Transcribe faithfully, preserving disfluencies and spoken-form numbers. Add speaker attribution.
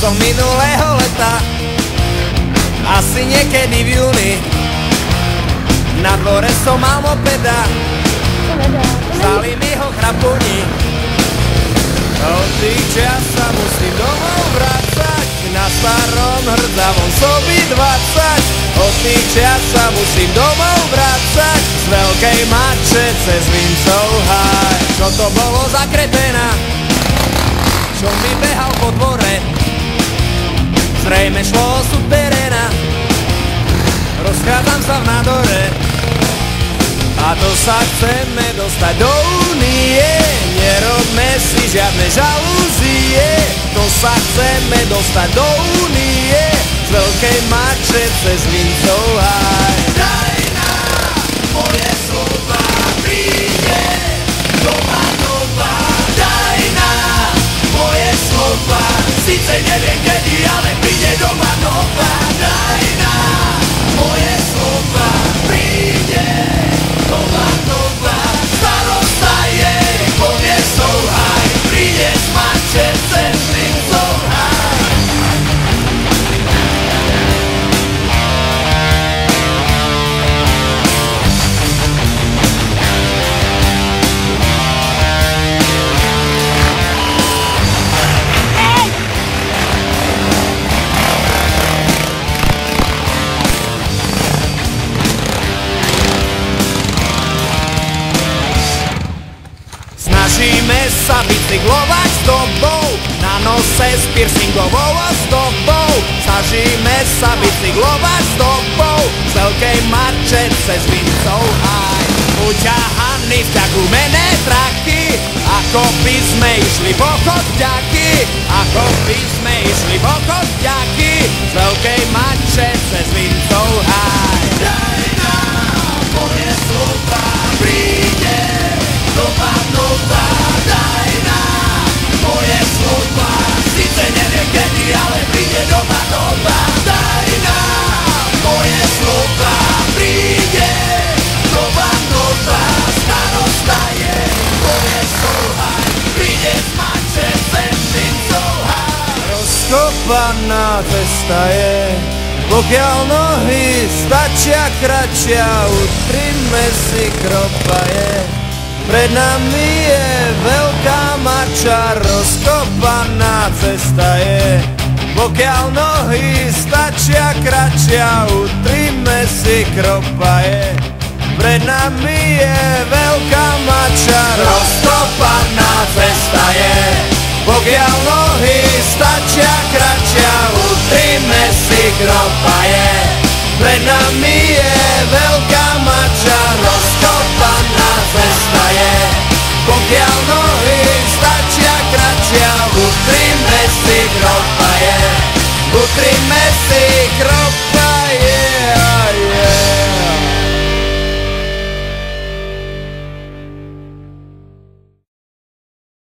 Speaker 1: som minulého leta, asi niekedy v júni. Na dvore som mal mopeda, vzali mi ho chrapuni. Od tých čias sa musím domov vrácať, na starom hrdzavom sobi dvadsať. Od tých čias sa musím domov vrácať, z veľkej mače cez Vincov háj. Čo to bolo za kreténa, čo mi behal po dvore? Zrejme šlo o súteréna, rozchádzam sa v nádore. A to sa chceme dostať do únie, nerobme si žiadne žalúzie. To sa chceme dostať do únie, z veľkej mače cez Vincov háj.
Speaker 2: Daj nám moje slova, príde doma nová. Daj nám moje slova, síce neviem kedy, ale príde doma nová. Daj nám moje slova, príde doma nová. Starosta jej povie souhaj, príde z mače cez Vincov háj.
Speaker 1: Snažíme sa bicyklovať s tobou, na nose s piercingovou ozdobou. Snažíme sa bicyklovať s tobou, z veľkej mače cez Vincov háj. Uťahaný vťah gumené traky, ako by sme išli po chodťaky. Ako by sme išli po chodťaky, z veľkej mače cez Vincov háj.
Speaker 2: Daj nám moje slova, príde doma nová. Daj nám moje slova, síce neviem kedy, ale príde doma nová. Daj nám moje slova, príde doma nová. Starosta je povie souhaj, príde z mače cez Vincov háj.
Speaker 1: Rozkopaná cesta je, pokiaľ nohy stačia kratšia, utrime si kropaje. Pred nami je veľká mača, rozkopaná cesta je, pokiaľ nohy stačia kratšia, utrime si kropaje. Pred nami je veľká mača, rozkopaná cesta je, pokiaľ nohy stačia kratšia, utrime si kropaje. Pred nami je veľká mača, rozkopaná cesta je, pokiaľ nohy stačia kratšia, utrime si kropaje. Utrime si kropaje.